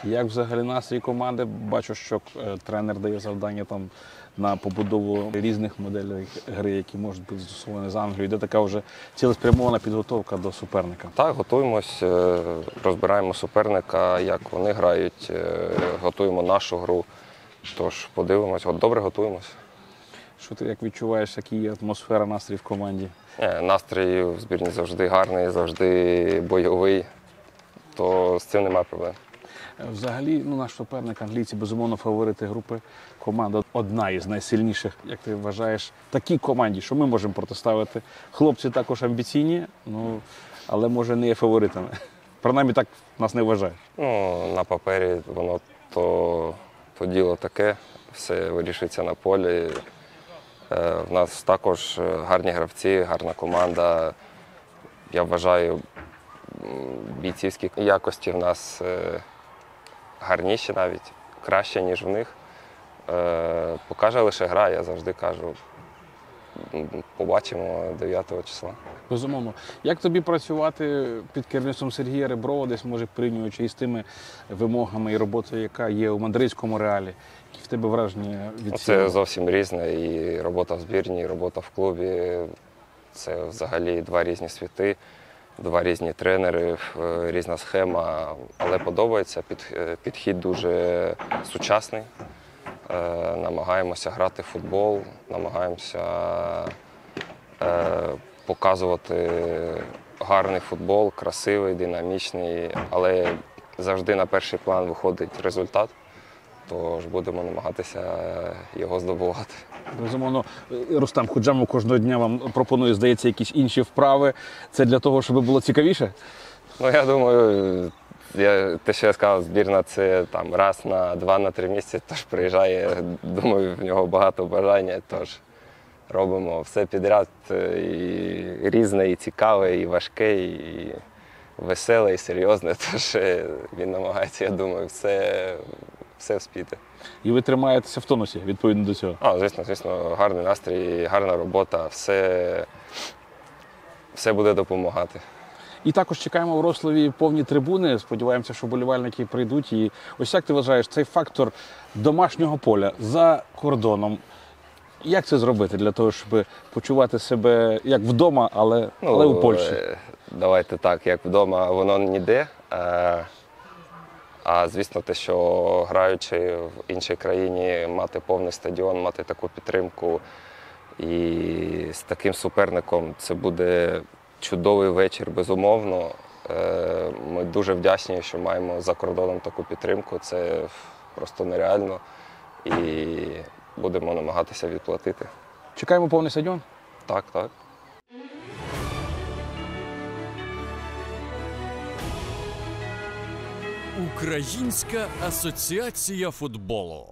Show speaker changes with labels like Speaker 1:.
Speaker 1: Як взагалі настрій команди? Бачу, що тренер дає завдання там на побудову різних моделей гри, які можуть бути застосовані з Англією. Де така вже цілеспрямована підготовка до суперника?
Speaker 2: Так, готуємось, розбираємо суперника, як вони грають, готуємо нашу гру. Тож подивимось, добре готуємось.
Speaker 1: Що ти як відчуваєш, яка є атмосфера, настрій в команді?
Speaker 2: Настрій в збірні завжди гарний, завжди бойовий, то з цим немає проблем.
Speaker 1: Взагалі, наш суперник, англійці, безумовно, фаворити групи. Команда одна із найсильніших, як ти вважаєш, такій команді, що ми можемо протиставити. Хлопці також амбіційні, але, може, не є фаворитами. Принаймні, так нас не вважають.
Speaker 2: На папері воно то діло таке, все вирішується на полі. В нас також гарні гравці, гарна команда. Я вважаю, бійцівські якості в нас гарніші навіть, краще, ніж в них. Покаже лише гра, я завжди кажу. Побачимо 9 числа.
Speaker 1: Безумовно. Як тобі працювати під керівництвом Сергія Реброва, десь, може, порівнюючи із тими вимогами і роботою, яка є у мадридському Реалі? Які в тебе враження від цього?
Speaker 2: Це зовсім різне. І робота в збірні, і робота в клубі. Це взагалі два різні світи, два різні тренери, різна схема. Але подобається, підхід дуже сучасний. Намагаємося грати в футбол, намагаємося показувати гарний футбол, красивий, динамічний, але завжди на перший план виходить результат, тож будемо намагатися його здобувати.
Speaker 1: Безумовно, Рустам Ходжамов кожного дня вам пропонує, здається, якісь інші вправи. Це для того, щоб було цікавіше?
Speaker 2: Я думаю, те, що я сказав, збірна – це там раз на 2-3 місяці, тож приїжджає, думаю, в нього багато бажання, тож робимо все підряд, і різне, і цікаве, і важке, і веселе, і серйозне, тож він намагається, я думаю, все вспіти.
Speaker 1: І ви тримаєтеся в тонусі, відповідно до цього?
Speaker 2: Звісно, гарний настрій, гарна робота, все буде допомагати.
Speaker 1: І також чекаємо в Вроцлаві повні трибуни. Сподіваємося, що вболівальники прийдуть. І ось як ти вважаєш, цей фактор домашнього поля за кордоном, як це зробити для того, щоб почувати себе як вдома, але у Польщі?
Speaker 2: Давайте так, як вдома воно ніде. А звісно, те, що граючи в іншій країні, мати повний стадіон, мати таку підтримку і з таким суперником, це буде чудовий вечір, безумовно. Ми дуже вдячні, що маємо за кордоном таку підтримку. Це просто нереально. І будемо намагатися відплатити.
Speaker 1: Чекаємо повний стадіон?
Speaker 2: Так.
Speaker 3: Українська асоціація футболу.